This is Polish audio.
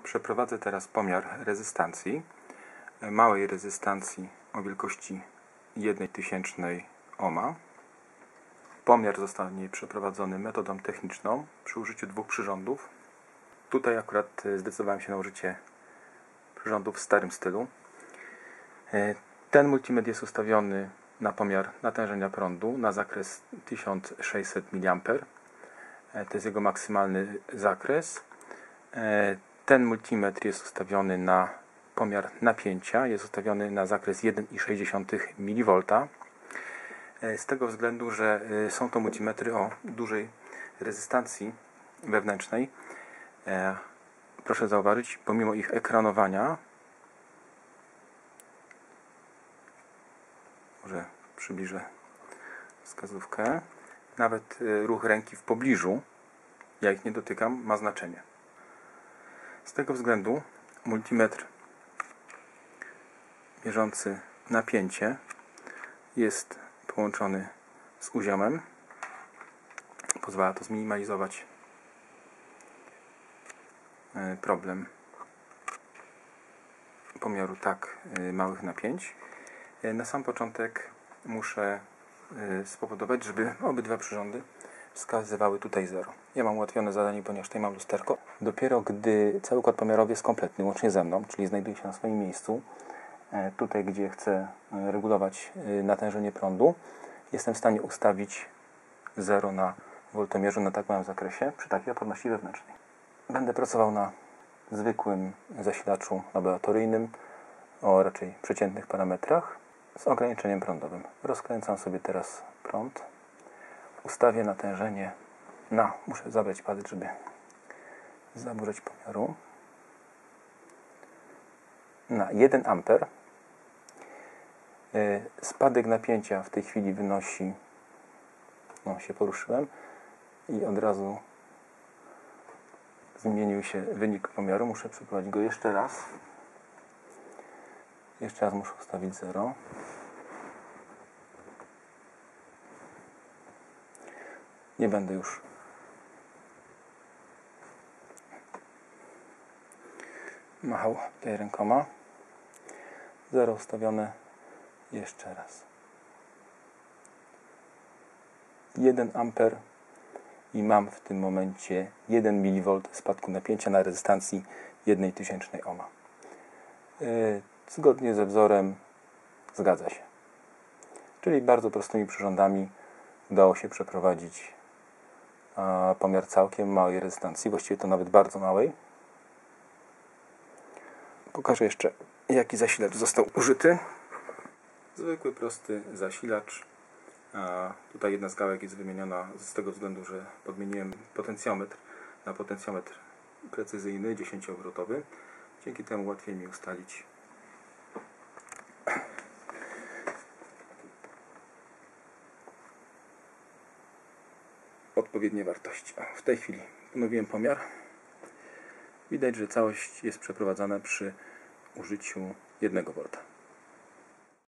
Przeprowadzę teraz pomiar rezystancji, małej rezystancji o wielkości 1/1000 ohma. Pomiar zostanie przeprowadzony metodą techniczną przy użyciu dwóch przyrządów. Tutaj akurat zdecydowałem się na użycie przyrządów w starym stylu. Ten multimetr jest ustawiony na pomiar natężenia prądu na zakres 1600 mA. To jest jego maksymalny zakres. Ten multimetr jest ustawiony na pomiar napięcia, jest ustawiony na zakres 1,6 mV. Z tego względu, że są to multimetry o dużej rezystancji wewnętrznej. Proszę zauważyć, pomimo ich ekranowania, może przybliżę wskazówkę, nawet ruch ręki w pobliżu, ja ich nie dotykam, ma znaczenie. Z tego względu multimetr mierzący napięcie jest połączony z uziomem. Pozwala to zminimalizować problem pomiaru tak małych napięć. Na sam początek muszę spowodować, żeby obydwa przyrządy wskazywały tutaj 0. Ja mam ułatwione zadanie, ponieważ tutaj mam lusterko. Dopiero gdy cały układ pomiarowy jest kompletny, łącznie ze mną, czyli znajduje się na swoim miejscu, tutaj gdzie chcę regulować natężenie prądu, jestem w stanie ustawić 0 na woltomierzu na tak małym zakresie przy takiej odporności wewnętrznej. Będę pracował na zwykłym zasilaczu laboratoryjnym o raczej przeciętnych parametrach z ograniczeniem prądowym. Rozkręcam sobie teraz prąd. Ustawię natężenie na... Muszę zabrać palec, żeby zaburzyć pomiaru. Na 1 A. Spadek napięcia w tej chwili wynosi... No, się poruszyłem i od razu zmienił się wynik pomiaru. Muszę przeprowadzić go jeszcze raz. Jeszcze raz muszę ustawić 0. Nie będę już machał tutaj rękoma. 0 ustawione. Jeszcze raz. 1 A i mam w tym momencie 1 mV spadku napięcia na rezystancji 1/1000 ohma. Zgodnie ze wzorem zgadza się. Czyli bardzo prostymi przyrządami udało się przeprowadzić pomiar całkiem małej rezystancji, właściwie to nawet bardzo małej. Pokażę jeszcze, jaki zasilacz został użyty. Zwykły, prosty zasilacz. Tutaj jedna z gałek jest wymieniona z tego względu, że podmieniłem potencjometr na potencjometr precyzyjny, 10-obrotowy. Dzięki temu łatwiej mi ustalić odpowiednie wartości. W tej chwili ponowiłem pomiar. Widać, że całość jest przeprowadzana przy użyciu 1 V.